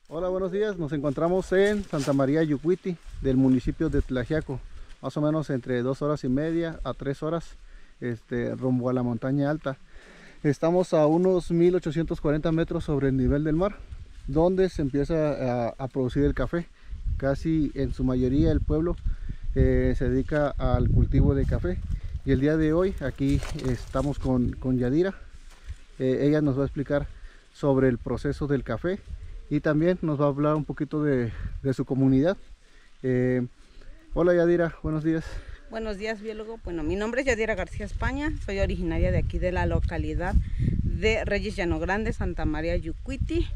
Hola, buenos días. Nos encontramos en Santa María Yucuiti, del municipio de Tlaxiaco, más o menos entre 2 horas y media a 3 horas, rumbo a la montaña alta. Estamos a unos 1840 metros sobre el nivel del mar, donde se empieza a producir el café. Casi en su mayoría el pueblo se dedica al cultivo de café. Y el día de hoy aquí estamos con Yadira. Ella nos va a explicar sobre el proceso del café y también nos va a hablar un poquito de su comunidad. Eh, Hola Yadira, buenos días. Buenos días, biólogo. Bueno, mi nombre es Yadira García España, soy originaria de aquí de la localidad de Reyes Llano Grande, Santa María Yucuiti,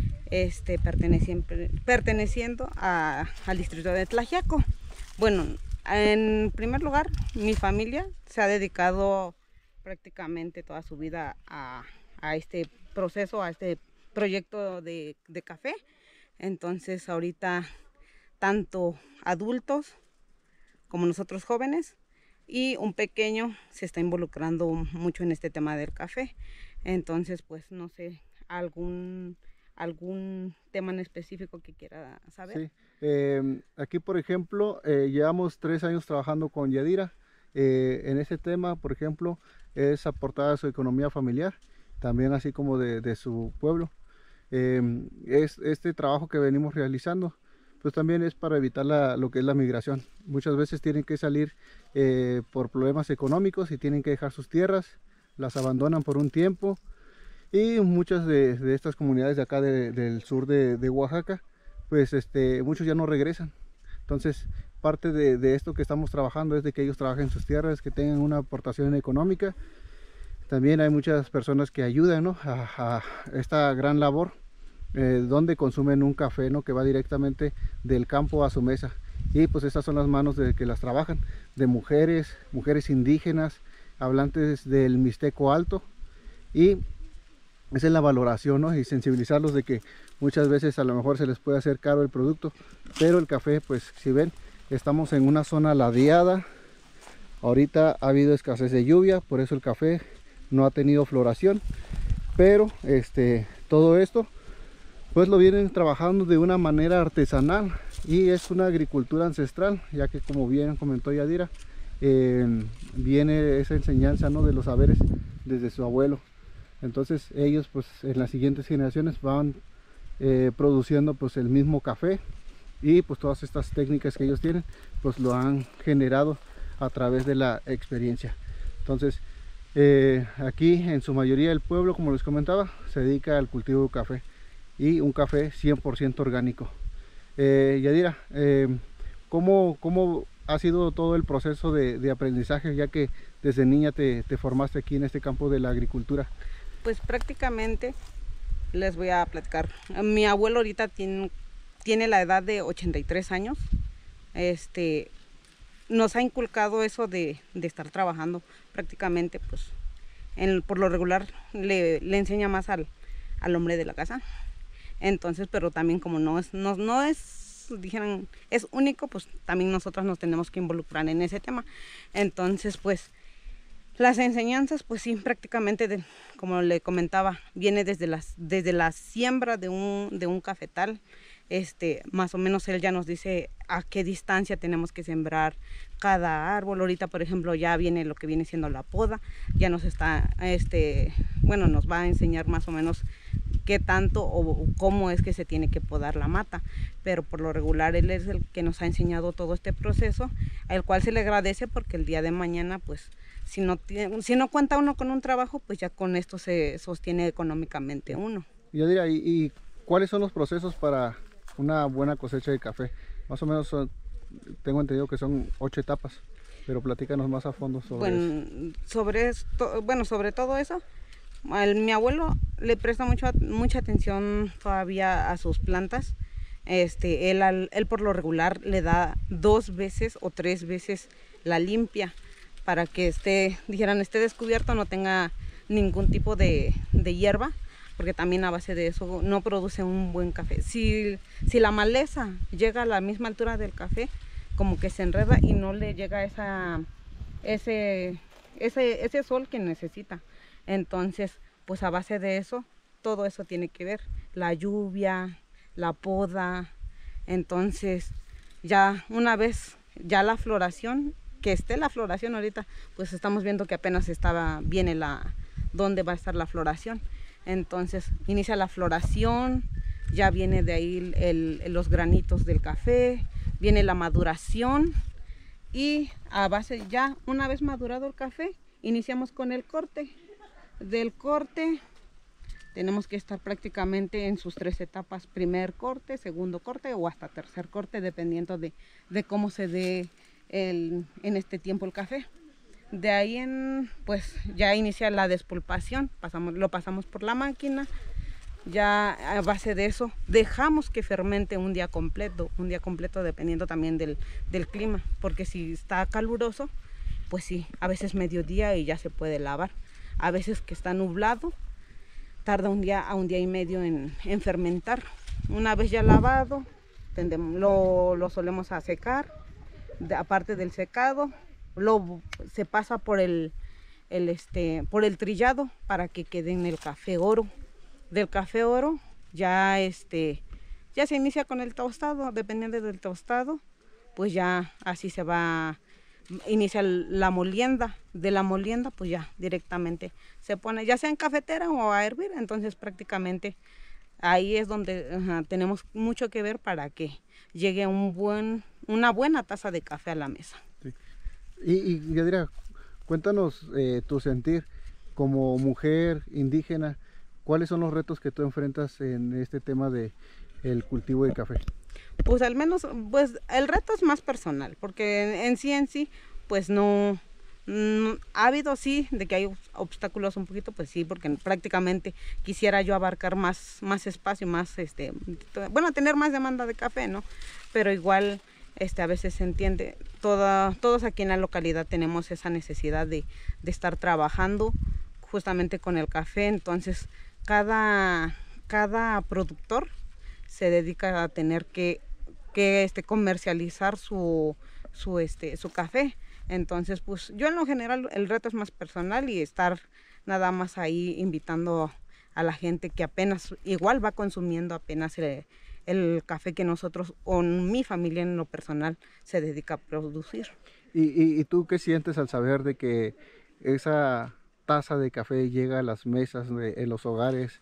perteneciendo al distrito de Tlaxiaco. Bueno, en primer lugar, mi familia se ha dedicado prácticamente toda su vida a este proceso, a este proyecto de café. Entonces, ahorita, tanto adultos como nosotros jóvenes, y un pequeño se está involucrando mucho en este tema del café. Entonces, pues no sé, algún tema en específico que quiera saber. Sí, aquí por ejemplo llevamos 3 años trabajando con Yadira. En ese tema, por ejemplo, es aportar a su economía familiar, también así como de su pueblo. Es este trabajo que venimos realizando, pues también es para evitar lo que es la migración. Muchas veces tienen que salir por problemas económicos y tienen que dejar sus tierras, las abandonan por un tiempo, y muchas de estas comunidades de acá del sur de Oaxaca, pues muchos ya no regresan. Entonces, parte de esto que estamos trabajando es de que ellos trabajen sus tierras, que tengan una aportación económica. También hay muchas personas que ayudan, ¿no?, a esta gran labor, donde consumen un café, ¿no?, que va directamente del campo a su mesa. Y pues estas son las manos de que las trabajan, de mujeres indígenas, hablantes del Mixteco Alto. Y esa es la valoración, ¿no?, y sensibilizarlos de que muchas veces a lo mejor se les puede hacer caro el producto, pero el café, pues si ven, estamos en una zona ladeada. Ahorita ha habido escasez de lluvia, por eso el café no ha tenido floración, pero todo esto pues lo vienen trabajando de una manera artesanal, y es una agricultura ancestral, ya que, como bien comentó Yadira, viene esa enseñanza, ¿no?, de los saberes desde su abuelo. Entonces ellos, pues en las siguientes generaciones van produciendo pues el mismo café, y pues todas estas técnicas que ellos tienen pues lo han generado a través de la experiencia. Entonces aquí en su mayoría el pueblo, como les comentaba, se dedica al cultivo de café, y un café 100% orgánico. Yadira, ¿cómo ha sido todo el proceso de aprendizaje, ya que desde niña te formaste aquí en este campo de la agricultura? Pues prácticamente les voy a platicar. Mi abuelo ahorita tiene la edad de 83 años. Nos ha inculcado eso de estar trabajando prácticamente, pues por lo regular le enseña más al hombre de la casa. Entonces, pero también como dijeran, es único, pues también nosotras nos tenemos que involucrar en ese tema. Entonces, pues las enseñanzas, pues sí, prácticamente, como le comentaba, viene desde la siembra de un cafetal. Más o menos él ya nos dice a qué distancia tenemos que sembrar cada árbol. Ahorita, por ejemplo, ya viene lo que viene siendo la poda. Ya nos está, bueno, nos va a enseñar más o menos qué tanto o cómo es que se tiene que podar la mata. Pero por lo regular él es el que nos ha enseñado todo este proceso, al cual se le agradece, porque el día de mañana, pues, si no cuenta uno con un trabajo, pues ya con esto se sostiene económicamente uno. Yadira, ¿y cuáles son los procesos para una buena cosecha de café? Más o menos tengo entendido que son 8 etapas, pero platícanos más a fondo sobre eso. Sobre todo eso, mi abuelo le presta mucha atención todavía a sus plantas. Él por lo regular le da 2 veces o 3 veces la limpia, para que esté descubierto, no tenga ningún tipo de hierba, porque también a base de eso no produce un buen café. Si la maleza llega a la misma altura del café, como que se enreda y no le llega ese sol que necesita. Entonces, pues a base de eso, todo eso tiene que ver, la lluvia, la poda. Entonces ya una vez ya la floración, que esté la floración ahorita, pues estamos viendo que apenas viene dónde va a estar la floración. Entonces inicia la floración, ya viene de ahí los granitos del café, viene la maduración y a base, ya una vez madurado el café, iniciamos con el corte. Del corte tenemos que estar prácticamente en sus 3 etapas: primer corte, segundo corte o hasta tercer corte, dependiendo de cómo se dé en este tiempo el café. De ahí pues ya inicia la despulpación, lo pasamos por la máquina. Ya a base de eso dejamos que fermente un día completo dependiendo también del clima, porque si está caluroso, pues sí, a veces mediodía y ya se puede lavar. A veces que está nublado, tarda un día a un día y medio en fermentar. Una vez ya lavado, lo solemos a secar. Aparte del secado, se pasa por el trillado para que quede en el café oro. Del café oro ya se inicia con el tostado. Dependiendo del tostado, pues ya así se va, inicia la molienda. De la molienda pues ya directamente se pone ya sea en cafetera o a hervir. Entonces prácticamente ahí es donde tenemos mucho que ver para que llegue una buena taza de café a la mesa. Sí. Y Yadira, cuéntanos tu sentir como mujer indígena. ¿Cuáles son los retos que tú enfrentas en este tema de el cultivo del café? Pues al menos, pues el reto es más personal, porque en sí, pues no ha habido sí de que hay obstáculos un poquito, pues sí, porque prácticamente quisiera yo abarcar más espacio, tener más demanda de café, ¿no? Pero igual a veces se entiende, todos aquí en la localidad tenemos esa necesidad de estar trabajando justamente con el café. Entonces cada productor se dedica a tener que comercializar su café. Entonces pues yo en lo general el reto es más personal y estar nada más ahí invitando a la gente que apenas igual va consumiendo apenas el café que nosotros o mi familia en lo personal se dedica a producir. ¿Y tú qué sientes al saber de que esa taza de café llega a las mesas en los hogares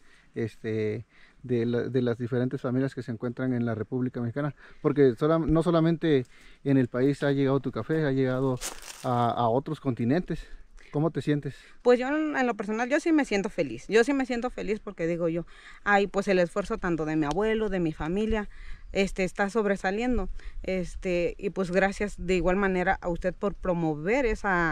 de las diferentes familias que se encuentran en la República Mexicana? Porque no solamente en el país ha llegado tu café, ha llegado a otros continentes. ¿Cómo te sientes? Pues yo en lo personal, yo sí me siento feliz. Yo sí me siento feliz porque digo yo, pues el esfuerzo tanto de mi abuelo, de mi familia, está sobresaliendo. Y pues gracias de igual manera a usted por promover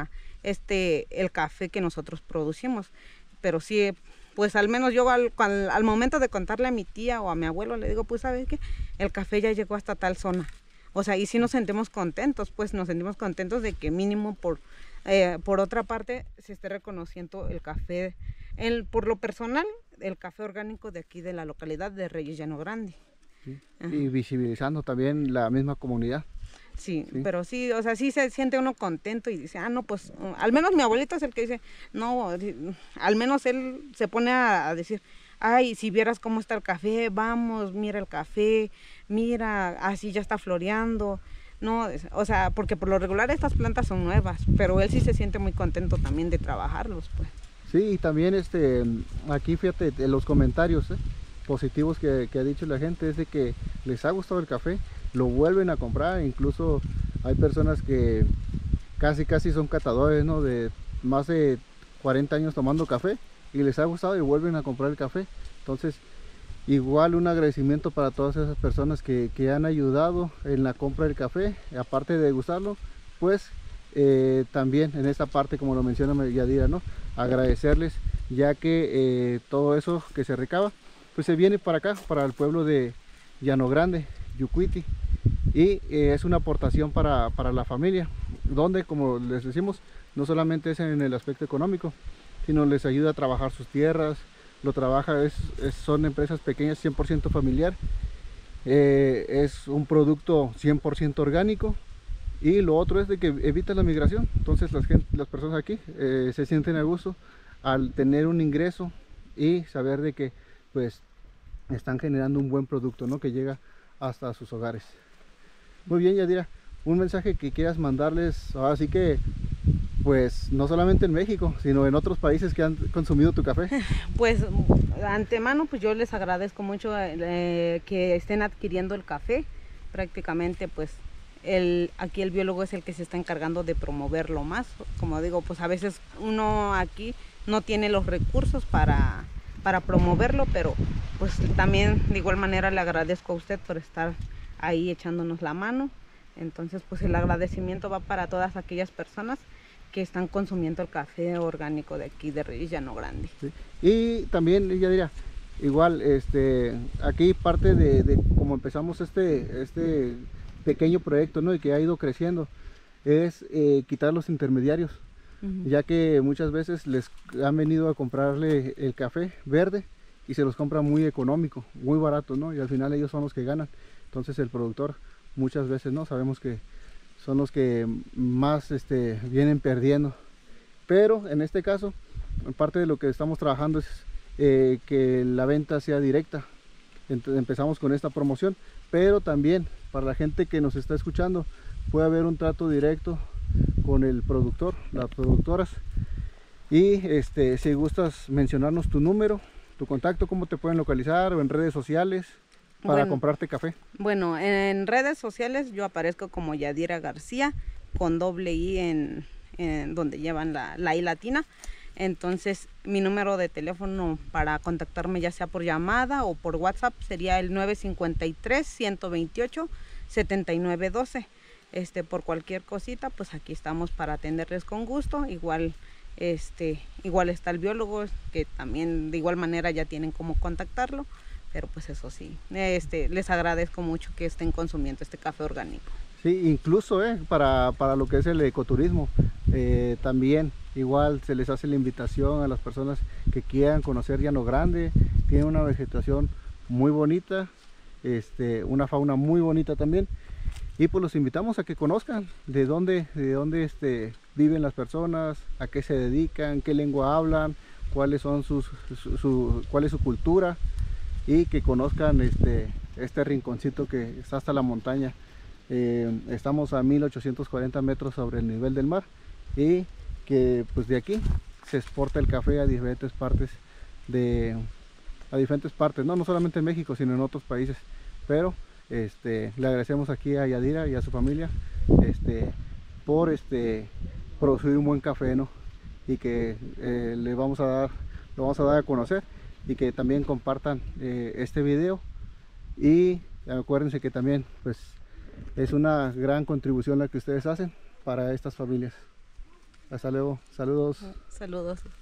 el café que nosotros producimos. Pero sí, pues al menos yo al momento de contarle a mi tía o a mi abuelo, le digo, pues ¿sabes qué? El café ya llegó hasta tal zona. O sea, y sí nos sentimos contentos, pues nos sentimos contentos de que mínimo por otra parte se esté reconociendo el café, por lo personal, el café orgánico de aquí de la localidad de Reyes Llano Grande. Sí. Y visibilizando también la misma comunidad. Sí, pero sí, o sea, sí se siente uno contento y dice, no, pues, al menos mi abuelito es el que dice, no, al menos él se pone a decir, si vieras cómo está el café, vamos, mira el café, mira, así ya está floreando. No, o sea, porque por lo regular estas plantas son nuevas, pero él sí se siente muy contento también de trabajarlos, pues. Sí, y también aquí fíjate, los comentarios positivos que ha dicho la gente es de que les ha gustado el café, lo vuelven a comprar. Incluso hay personas que casi son catadores, ¿no? De más de 40 años tomando café y les ha gustado y vuelven a comprar el café. Entonces igual un agradecimiento para todas esas personas que han ayudado en la compra del café, aparte de gustarlo, pues también en esta parte, como lo menciona Yadira, ¿no? Agradecerles, ya que todo eso que se recaba, pues se viene para acá, para el pueblo de Llano Grande, Yucuiti, y es una aportación para la familia, donde, como les decimos, no solamente es en el aspecto económico, sino les ayuda a trabajar sus tierras. Lo trabaja, son empresas pequeñas, 100% familiar, es un producto 100% orgánico, y lo otro es de que evita la migración. Entonces las personas aquí se sienten a gusto al tener un ingreso y saber de que pues están generando un buen producto, ¿no? Que llega hasta sus hogares. Muy bien, Yadira, un mensaje que quieras mandarles, así que pues no solamente en México, sino en otros países que han consumido tu café. Pues de antemano, pues yo les agradezco mucho que estén adquiriendo el café. Prácticamente pues aquí el biólogo es el que se está encargando de promoverlo más. Como digo, pues a veces uno aquí no tiene los recursos para promoverlo, pero pues también de igual manera le agradezco a usted por estar ahí echándonos la mano. Entonces pues el agradecimiento va para todas aquellas personas que están consumiendo el café orgánico de aquí de Reyes Llano Grande. Sí. Y también, ya diría, igual, aquí parte de cómo empezamos este pequeño proyecto, ¿no? Y que ha ido creciendo, es quitar los intermediarios, ya que muchas veces les han venido a comprarle el café verde y se los compran muy económico, muy barato, ¿no? Y al final ellos son los que ganan. Entonces el productor muchas veces, ¿no? Sabemos que son los que más vienen perdiendo, pero en este caso parte de lo que estamos trabajando es que la venta sea directa. Entonces empezamos con esta promoción, pero también para la gente que nos está escuchando puede haber un trato directo con el productor, las productoras. Y si gustas mencionarnos tu número, tu contacto, cómo te pueden localizar, o en redes sociales para comprarte café. Bueno, en redes sociales yo aparezco como Yadira García, con doble I en donde llevan la I latina. Entonces mi número de teléfono para contactarme ya sea por llamada o por WhatsApp sería el 953-128-7912. Por cualquier cosita, pues aquí estamos para atenderles con gusto. Igual igual está el biólogo, que también de igual manera ya tienen cómo contactarlo. Pero pues eso sí, les agradezco mucho que estén consumiendo este café orgánico. Sí, incluso para lo que es el ecoturismo, también igual se les hace la invitación a las personas que quieran conocer Llano Grande. Tiene una vegetación muy bonita, una fauna muy bonita también. Y pues los invitamos a que conozcan de dónde viven las personas, a qué se dedican, qué lengua hablan, cuáles son cuál es su cultura, y que conozcan este rinconcito que está hasta la montaña. Estamos a 1840 metros sobre el nivel del mar, y que pues de aquí se exporta el café a diferentes partes no solamente en México sino en otros países. Pero le agradecemos aquí a Yadira y a su familia por producir un buen café, ¿no? Y que lo vamos a dar a conocer, y que también compartan este video. Y acuérdense que también pues es una gran contribución la que ustedes hacen para estas familias. Hasta luego, saludos. Saludos.